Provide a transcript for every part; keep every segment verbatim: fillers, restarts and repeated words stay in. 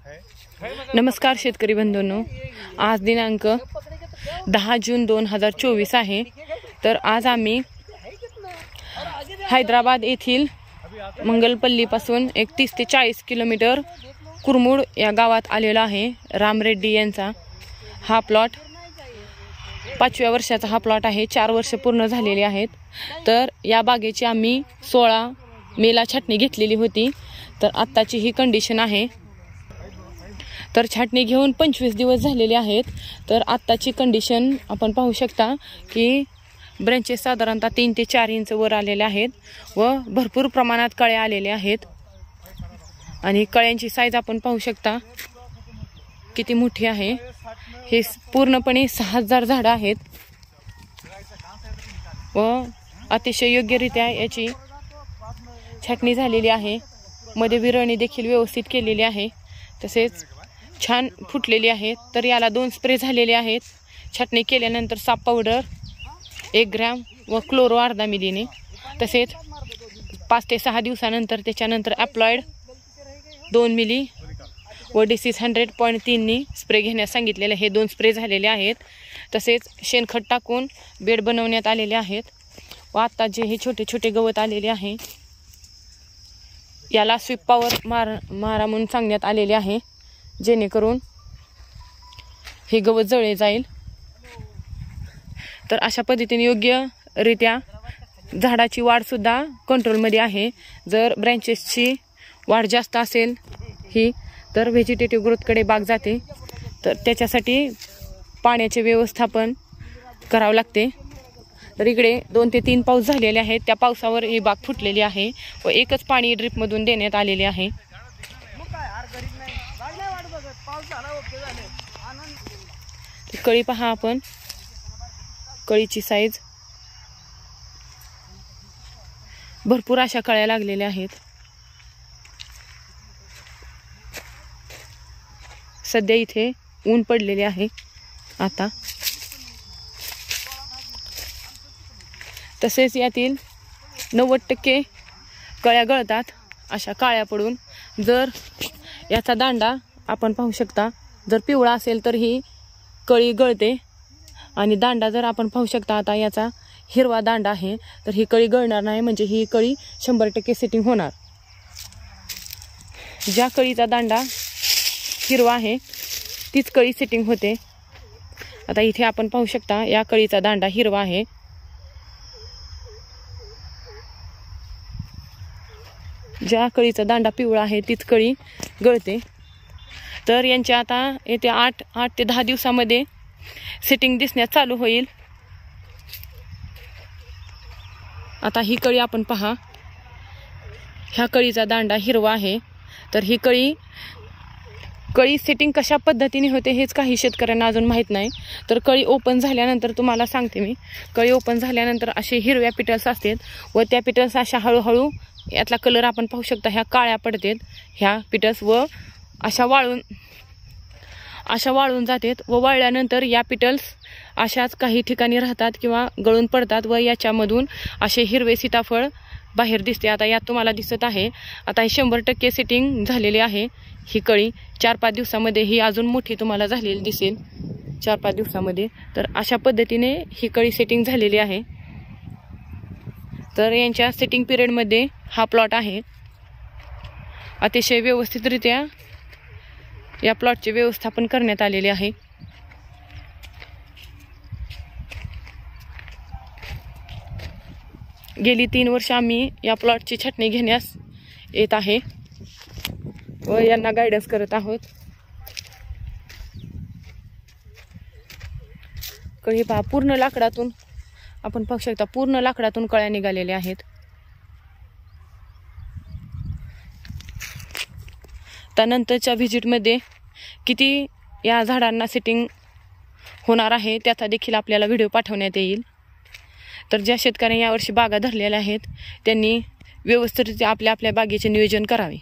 नमस्कार शेतकरी बंधूंनो, आज दिनांक दहा जून दोन हजार चोवीस आहे। तर आज आम्ही हैदराबाद येथील मंगलपल्लीपासून एक तीस ते चाळीस किलोमीटर कुरमुड या गावात आलेला आहे। राम रेड्डी यांचा हा प्लॉट पाचव्या वर्षाचा हा प्लॉट आहे। चार वर्ष पूर्ण झालेली आहेत। तर या बागेची आम्ही सोळा मेला छाटणी घेतलेली होती। तर आत्ताची ही कंडिशन आहे। तर छाटणी घेऊन पंचवीस दिवस झालेले आहेत। तर आत्ताची कंडिशन आपण पाहू शकता की ब्रँचेस साधारणतः तीन ते चार इंच वर आलेले आहेत व भरपूर प्रमाणात कळ्या आलेले आहेत। आणि कळ्यांची साईज आपण पाहू शकता किती मोठी आहे। हे पूर्णपणे सहा हजार झाडं आहेत व अतिशय योग्यरित्या याची छाटणी झालेली आहे। मध्ये विरळणी देखील व्यवस्थित केलेली आहे, तसेच छान फुटलेली आहे। तर याला दोन स्प्रे झालेले आहेत। छाटणी केल्यानंतर साप पावडर एक ग्रॅम व क्लोरो अर्धा मिलीने, तसेच पाच ते सहा दिवसानंतर त्याच्यानंतर अप्लाइड दोन मिली व डिसीज हंड्रेड पॉईंट तीननी स्प्रे घेण्यास सांगितलेले। हे दोन स्प्रे झालेले आहेत। तसेच शेणखत टाकून बेड बनवण्यात आलेले आहेत व आता जे हे छोटे छोटे गवत आलेले आहे याला स्वीप पॉवर मार मारा म्हणून सांगण्यात आलेले आहे, जेणेकरून हे गवत जळले जाईल। तर अशा पद्धतीने योग्यरित्या झाडाची वाढ सुद्धा कंट्रोलमध्ये आहे। जर ब्रँचेसची वाढ जास्त असेल ही तर व्हेजिटेटिव्ह ग्रोथकडे बाग जाते। तर त्याच्यासाठी पाण्याचे व्यवस्थापन करावं लागते। तर इकडे दोन ते तीन पाऊस झालेले आहेत। त्या पावसावर ही बाग फुटलेली आहे व एकच पाणी ड्रिपमधून देण्यात आलेले आहे। कळी पहा आपण, कळीची साईज भरपूर अशा कळ्या लागलेल्या आहेत। सध्या इथे ऊन पडलेले आहे आता। तसेच यातील नव्वद टक्के कळ्या गळतात अशा काळ्या पडून। जर याचा दांडा आपण पाहू शकता, जर पिवळा असेल तर ही कळी गळते आणि दांडा जर आपण पाहू शकता आता याचा हिरवा दांडा आहे तर ही कळी गळणार नाही, म्हणजे ही कळी शंभर टक्के सेटिंग होणार। ज्या कळीचा दांडा हिरवा आहे तीच कळी सेटिंग होते। आता इथे आपण पाहू शकता या कळीचा दांडा हिरवा आहे। ज्या कळीचा दांडा पिवळा आहे तीच कळी गळते। तर यांच्या आता येत्या आठ आठ ते दहा दिवसामध्ये सेटिंग दिसण्यास चालू होईल। आता ही कळी आपण पहा, ह्या कळीचा दांडा हिरवा आहे। तर ही कळी कळी सेटिंग कशा पद्धतीने होते हेच काही शेतकऱ्यांना अजून माहीत नाही। तर कळी ओपन झाल्यानंतर तुम्हाला सांगते मी, कळी ओपन झाल्यानंतर असे हिरव्या पिटल्स असतात व त्या पिटल्स अशा हळूहळू यातला कलर आपण पाहू शकता ह्या काळ्या पडतात ह्या पिटल्स व अशा वाळून अशा वाळून जातात व वाळल्यानंतर या पिटल्स अशाच काही ठिकाणी राहतात किंवा गळून पडतात व याच्यामधून असे हिरवे सीताफळ बाहेर दिसते। आता यात तुम्हाला दिसत आहे आता हे शंभर टक्के सेटिंग झालेले आहे। ही कळी चार पाच दिवसामध्ये ही अजून मोठी तुम्हाला झालेली दिसेल, चार पाच दिवसामध्ये। तर अशा पद्धतीने ही कळी सेटिंग झालेली आहे। तर यांच्या सेटिंग पिरियडमध्ये हा प्लॉट आहे। अतिशय व्यवस्थितरित्या या प्लॉटचे व्यवस्थापन करण्यात आलेले आहे। गेली तीन वर्ष आम्ही या प्लॉटची छाटणी घेण्यास येत आहे व यांना गायडन्स करत आहोत। कळी पहा, पूर्ण लाकडातून आपण पाहू शकता पूर्ण लाकडातून कळ्या निघालेल्या आहेत। त्यानंतरच्या व्हिजिटमध्ये किती या झाडांना सेटिंग होणार आहे त्याचा देखील आपल्याला व्हिडिओ पाठवण्यात येईल। तर ज्या शेतकऱ्यांनी यावर्षी बागा धरलेल्या आहेत त्यांनी व्यवस्थित आपल्या आपल्या बागेचे नियोजन करावे।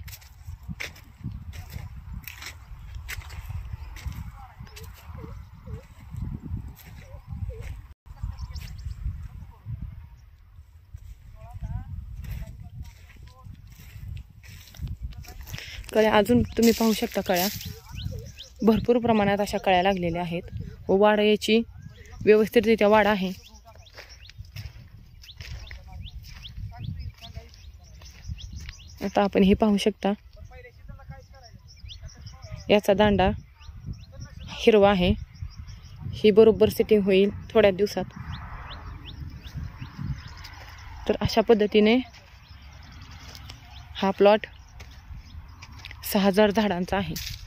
कळ्या अजून तुम्ही पाहू शकता, कळ्या भरपूर प्रमाणात अशा कळ्या लागलेल्या आहेत व वाढ याची व्यवस्थितरित्या वाढ आहे. आता आपण हे पाहू शकता, याचा दांडा हिरवा आहे. ही बरोबर सेटिंग होईल थोड्या दिवसात. तर अशा पद्धतीने हा प्लॉट सहा हजार झाडांचा आहे.